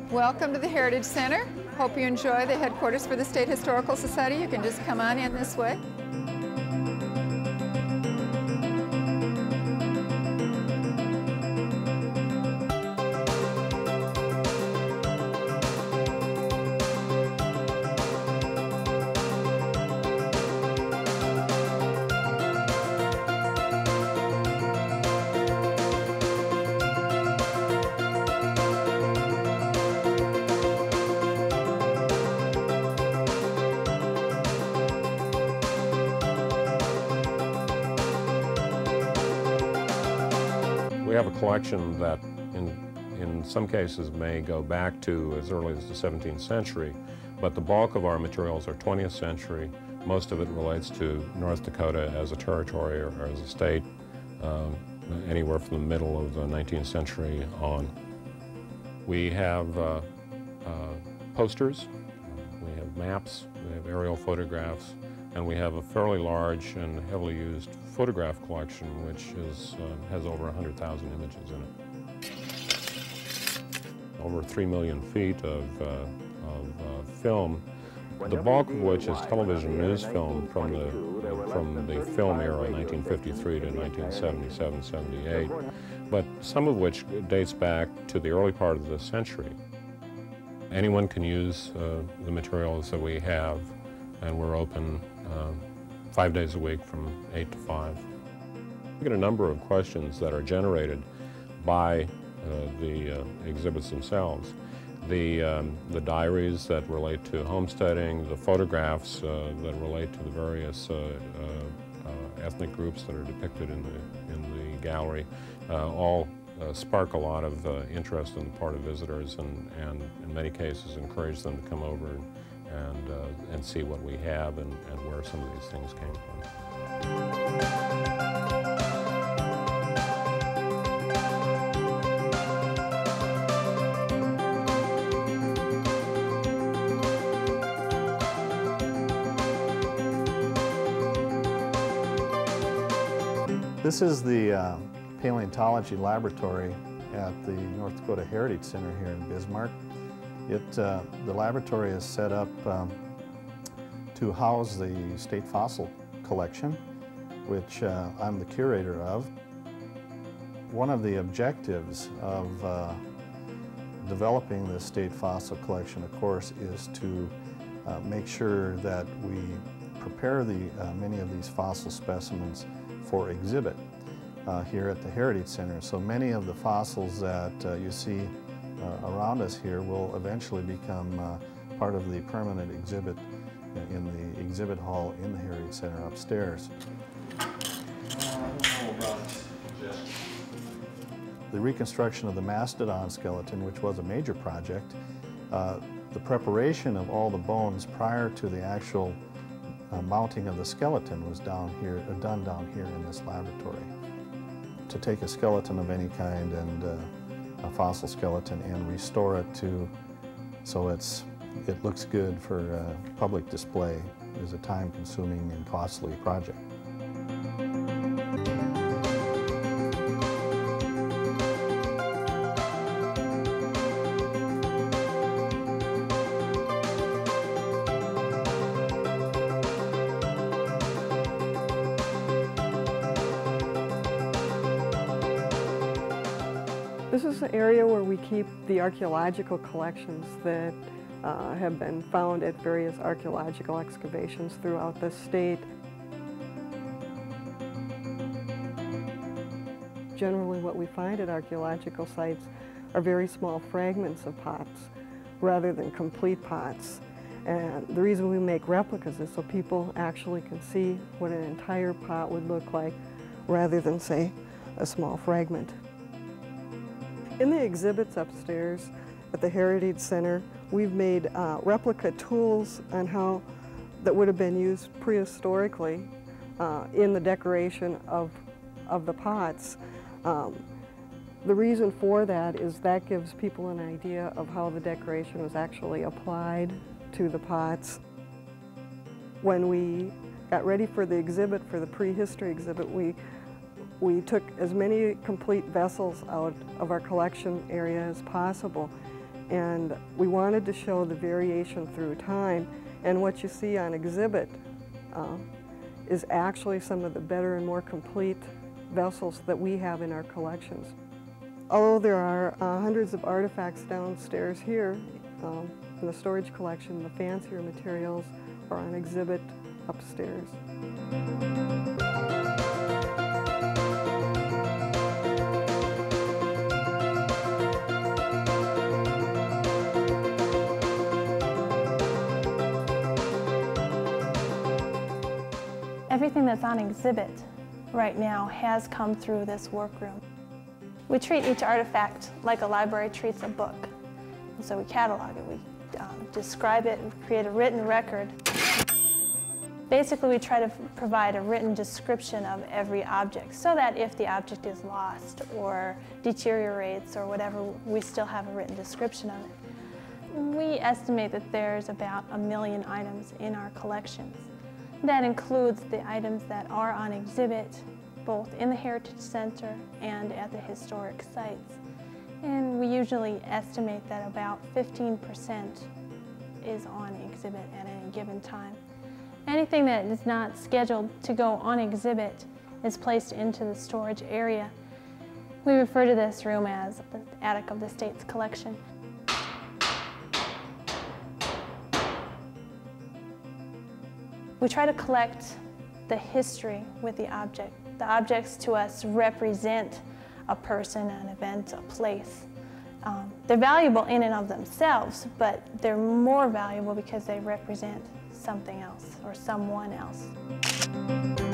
Welcome to the Heritage Center. Hope you enjoy the headquarters for the State Historical Society. You can just come on in this way. We have a collection that in some cases may go back to as early as the 17th century, but the bulk of our materials are 20th century. Most of it relates to North Dakota as a territory or as a state, anywhere from the middle of the 19th century on. We have posters, we have maps, we have aerial photographs, and we have a fairly large and heavily used photograph collection, which has over 100,000 images in it. Over 3 million feet of film, the bulk of which is television news film from the film era, 1953 to 1977, 78, but some of which dates back to the early part of the century. Anyone can use the materials that we have, and we're open 5 days a week from 8 to 5. We get a number of questions that are generated by the exhibits themselves. The diaries that relate to homesteading, the photographs that relate to the various ethnic groups that are depicted in the gallery, all spark a lot of interest on the part of visitors, and in many cases encourage them to come over and see what we have and where some of these things came from. This is the paleontology laboratory at the North Dakota Heritage Center here in Bismarck. The laboratory is set up to house the state fossil collection, which I'm the curator of. One of the objectives of developing the state fossil collection, of course, is to make sure that we prepare many of these fossil specimens for exhibit here at the Heritage Center. So many of the fossils that you see around us here will eventually become part of the permanent exhibit in the exhibit hall in the Heritage Center upstairs. The reconstruction of the mastodon skeleton, which was a major project, the preparation of all the bones prior to the actual mounting of the skeleton was done down here in this laboratory. To take a skeleton of any kind and a fossil skeleton and restore it so it looks good for public display is a time-consuming and costly project. This is an area where we keep the archaeological collections that have been found at various archaeological excavations throughout the state. Generally, what we find at archaeological sites are very small fragments of pots rather than complete pots. And the reason we make replicas is so people actually can see what an entire pot would look like rather than, say, a small fragment. In the exhibits upstairs at the Heritage Center, we've made replica tools on how that would have been used prehistorically in the decoration of the pots. The reason for that is that gives people an idea of how the decoration was actually applied to the pots. When we got ready for the exhibit, for the prehistory exhibit, we took as many complete vessels out of our collection area as possible And we wanted to show the variation through time, and what you see on exhibit is actually some of the better and more complete vessels that we have in our collections. Although there are hundreds of artifacts downstairs here in the storage collection, the fancier materials are on exhibit upstairs. Everything that's on exhibit right now has come through this workroom. We treat each artifact like a library treats a book. And so we catalog it, we describe it, we create a written record. Basically, we try to provide a written description of every object so that if the object is lost or deteriorates or whatever, we still have a written description of it. We estimate that there's about 1 million items in our collections. That includes the items that are on exhibit, both in the Heritage Center and at the historic sites. And we usually estimate that about 15% is on exhibit at any given time. Anything that is not scheduled to go on exhibit is placed into the storage area. We refer to this room as the attic of the state's collection. We try to collect the history with the object. The objects to us represent a person, an event, a place. They're valuable in and of themselves, but they're more valuable because they represent something else or someone else.